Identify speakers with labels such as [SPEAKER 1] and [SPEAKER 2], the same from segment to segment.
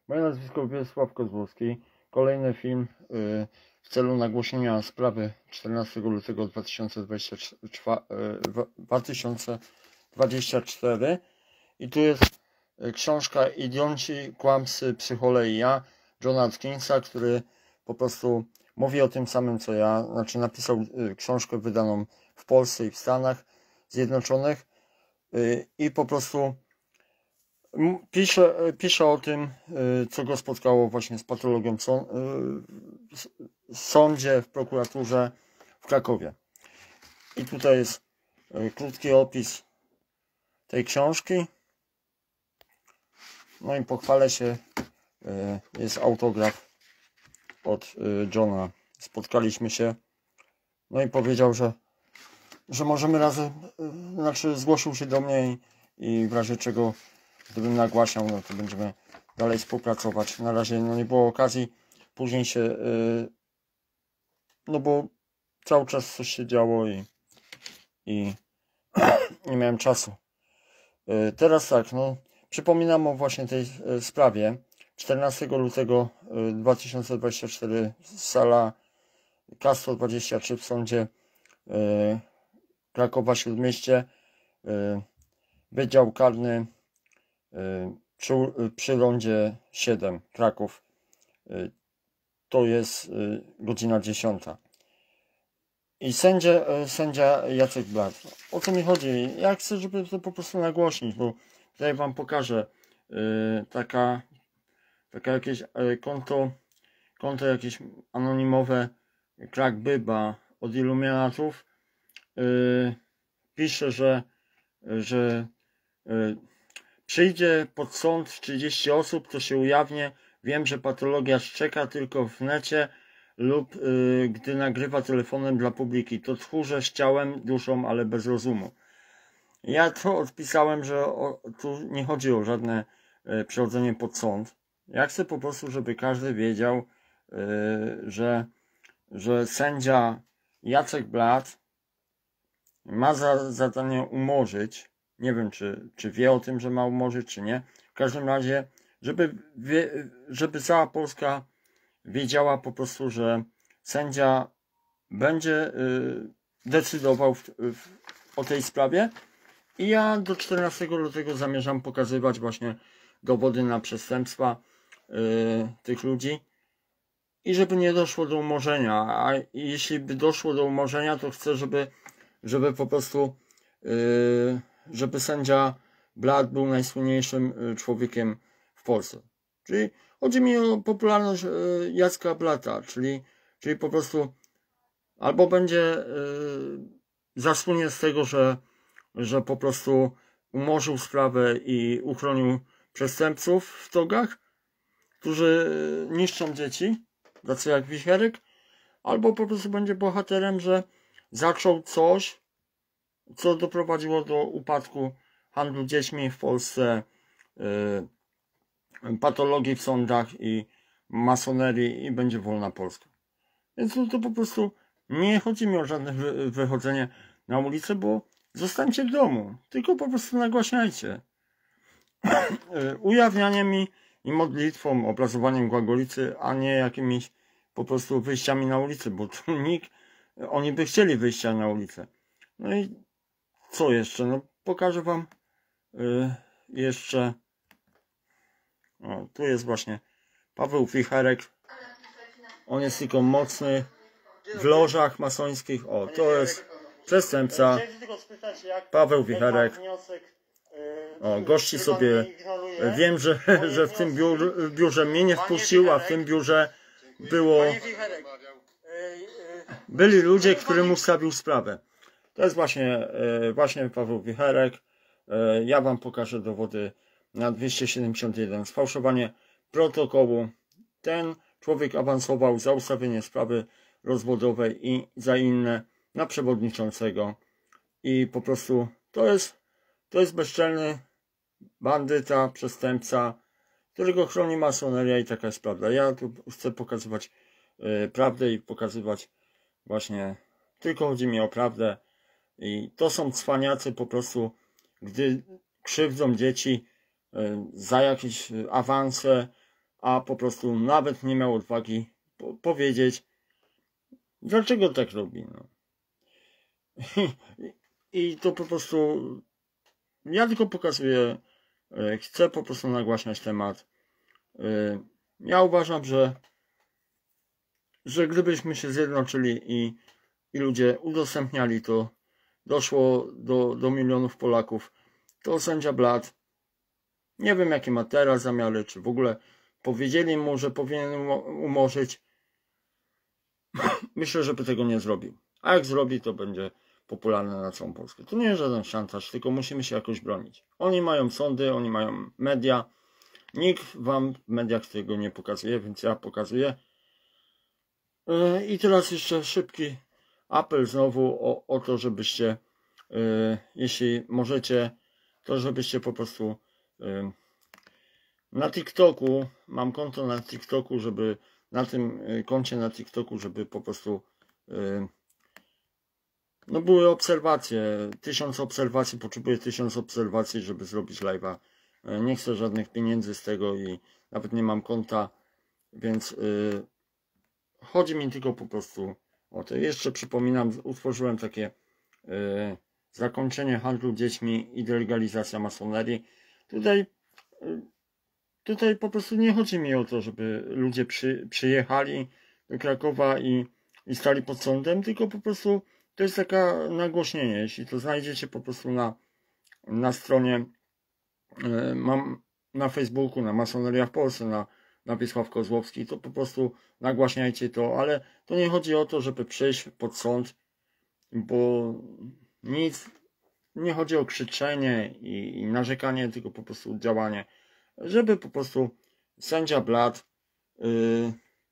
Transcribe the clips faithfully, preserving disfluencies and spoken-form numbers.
[SPEAKER 1] Moje nazwisko Wiesław Kozłowski. Kolejny film y, w celu nagłośnienia sprawy czternastego lutego dwa tysiące dwudziestego czwartego. I tu jest y, książka Idioci, kłamcy, psychole i ja Johna Atkinsa, który po prostu mówi o tym samym co ja. Znaczy napisał y, książkę wydaną w Polsce i w Stanach Zjednoczonych y, i po prostu Pisze, pisze o tym, co go spotkało właśnie z patologią w sądzie, w prokuraturze w Krakowie. I tutaj jest krótki opis tej książki. No i pochwalę się, jest autograf od Johna. Spotkaliśmy się, no i powiedział, że, że możemy razem, znaczy zgłosił się do mnie i, i w razie czego gdybym nagłaśniał, no to będziemy dalej współpracować. Na razie no nie było okazji, później się, yy, no bo cały czas coś się działo i, i nie miałem czasu. Yy, teraz tak, no przypominam o właśnie tej yy, sprawie. czternastego lutego dwa tysiące dwudziestego czwartego, sala K sto dwadzieścia trzy w sądzie yy, Krakowa Śródmieście, yy, Wydział Karny Przy, przy rondzie siedem, Kraków. To jest godzina dziesiąta. I sędzia, sędzia Jacek Blat. O co mi chodzi? Ja chcę, żeby to po prostu nagłośnić, bo tutaj wam pokażę taka, taka jakieś konto, konto jakieś anonimowe Krak Byba od iluminatów. Pisze, że, że przyjdzie pod sąd trzydzieści osób, to się ujawnię. Wiem, że patologia szczeka tylko w necie lub yy, gdy nagrywa telefonem dla publiki. To tchórze z ciałem, duszą, ale bez rozumu. Ja to odpisałem, że o, tu nie chodzi o żadne yy, przechodzenie pod sąd. Ja chcę po prostu, żeby każdy wiedział, yy, że, że sędzia Jacek Blat ma za zadanie umorzyć. Nie wiem, czy, czy wie o tym, że ma umorzyć, czy nie. W każdym razie, żeby, wie, żeby cała Polska wiedziała po prostu, że sędzia będzie y, decydował w, w, o tej sprawie. I ja do czternastego lutego zamierzam pokazywać właśnie dowody na przestępstwa y, tych ludzi. I żeby nie doszło do umorzenia. A jeśli by doszło do umorzenia, to chcę, żeby, żeby po prostu... Y, żeby sędzia Blat był najsłynniejszym człowiekiem w Polsce. Czyli chodzi mi o popularność Jacka Blata, czyli, czyli po prostu albo będzie zasłynie z tego, że, że po prostu umorzył sprawę i uchronił przestępców w togach, którzy niszczą dzieci, tacy jak Wicherek, albo po prostu będzie bohaterem, że zaczął coś, co doprowadziło do upadku handlu dziećmi w Polsce, yy, patologii w sądach i masonerii i będzie wolna Polska. Więc to, to po prostu nie chodzi mi o żadne wy, wychodzenie na ulicę, bo zostańcie w domu, tylko po prostu nagłaśniajcie. yy, ujawnianiem mi i modlitwą, obrazowaniem Głagolicy, a nie jakimiś po prostu wyjściami na ulicę, bo tu nikt, oni by chcieli wyjścia na ulicę. No i co jeszcze? No pokażę wam yy, jeszcze. O, tu jest właśnie Paweł Wicherek. On jest tylko mocny w lożach masońskich. O, to jest przestępca Paweł Wicherek. O, gości sobie. Wiem, że, że w tym biurze, biurze mnie nie wpuścił, a w tym biurze było byli ludzie, którym ustawił sprawę. To jest właśnie, właśnie Paweł Wicherek. Ja wam pokażę dowody na dwieście siedemdziesiąt jeden. Sfałszowanie protokołu. Ten człowiek awansował za ustawienie sprawy rozwodowej i za inne na przewodniczącego. I po prostu to jest, to jest bezczelny bandyta, przestępca, którego chroni masoneria i taka jest prawda. Ja tu chcę pokazywać prawdę i pokazywać właśnie, tylko chodzi mi o prawdę. I to są cwaniacy po prostu, gdy krzywdzą dzieci za jakieś awanse a po prostu nawet nie miał odwagi po powiedzieć, dlaczego tak robi. No. I to po prostu ja tylko pokazuję, chcę po prostu nagłaśniać temat. Ja uważam, że, że gdybyśmy się zjednoczyli i, i ludzie udostępniali to, doszło do, do milionów Polaków, to sędzia Blat, nie wiem jakie ma teraz zamiary, czy w ogóle powiedzieli mu, że powinien umorzyć. Myślę, żeby tego nie zrobił. A jak zrobi, to będzie popularne na całą Polskę. To nie jest żaden szantaż, tylko musimy się jakoś bronić. Oni mają sądy, oni mają media. Nikt wam w mediach tego nie pokazuje, więc ja pokazuję. I teraz jeszcze szybki apel znowu o, o to, żebyście, jeśli możecie, to żebyście po prostu na TikToku, mam konto na TikToku, żeby na tym koncie na TikToku, żeby po prostu no były obserwacje, tysiąc obserwacji, potrzebuję tysiąc obserwacji, żeby zrobić live'a. Nie chcę żadnych pieniędzy z tego i nawet nie mam konta, więc yy, chodzi mi tylko po prostu o to. Jeszcze przypominam, utworzyłem takie yy, zakończenie handlu dziećmi i delegalizacja masonerii. Tutaj, yy, tutaj po prostu nie chodzi mi o to, żeby ludzie przy, przyjechali do Krakowa i, i stali pod sądem, tylko po prostu to jest taka nagłośnienie. Jeśli to znajdziecie po prostu na, na stronie, yy, mam na Facebooku, na Masoneria w Polsce, na, na Wiesław Kozłowski, to po prostu nagłaśniajcie to, ale to nie chodzi o to, żeby przyjść pod sąd, bo nic, nie chodzi o krzyczenie i, i narzekanie, tylko po prostu działanie, żeby po prostu sędzia Blat yy,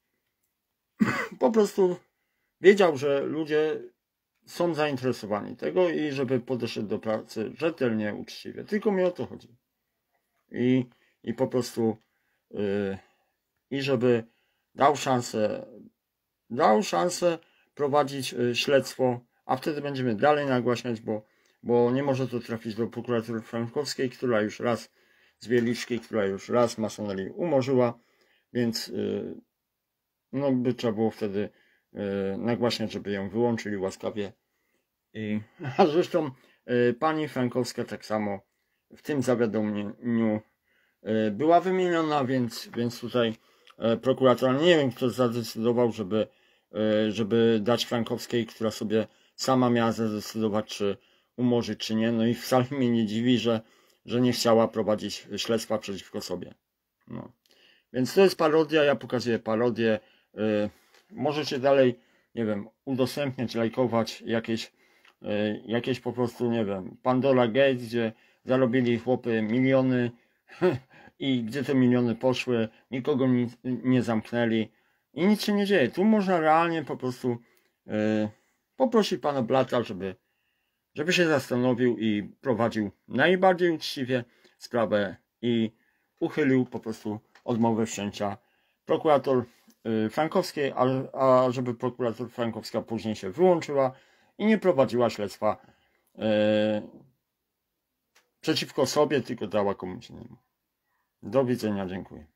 [SPEAKER 1] po prostu wiedział, że ludzie są zainteresowani tego i żeby podeszedł do pracy rzetelnie, uczciwie. Tylko mi o to chodzi. I, i po prostu yy, i żeby dał szansę, dał szansę prowadzić yy, śledztwo, a wtedy będziemy dalej nagłaśniać, bo, bo nie może to trafić do prokuratury frankowskiej, która już raz z Wieliczki, która już raz masonerię umorzyła, więc yy, no by trzeba było wtedy yy, nagłaśniać, żeby ją wyłączyli łaskawie. I, a zresztą y, pani Frankowska tak samo w tym zawiadomieniu y, była wymieniona, więc, więc tutaj y, prokurator, nie wiem kto zadecydował, żeby, y, żeby dać Frankowskiej, która sobie sama miała zadecydować, czy umorzyć, czy nie. No i wcale mnie nie dziwi, że, że nie chciała prowadzić śledztwa przeciwko sobie. No. Więc to jest parodia, ja pokazuję parodię. Y, możecie dalej, nie wiem, udostępniać, lajkować jakieś jakieś po prostu, nie wiem, Pandora Gate, gdzie zarobili chłopy miliony i gdzie te miliony poszły, nikogo nic nie zamknęli i nic się nie dzieje. Tu można realnie po prostu yy, poprosić pana Blata, żeby, żeby się zastanowił i prowadził najbardziej uczciwie sprawę i uchylił po prostu odmowę wszczęcia prokurator yy, Frankowskiej, a, a żeby prokurator Frankowska później się wyłączyła i nie prowadziła śledztwa e, przeciwko sobie, tylko dała komuś innemu. Do widzenia, dziękuję.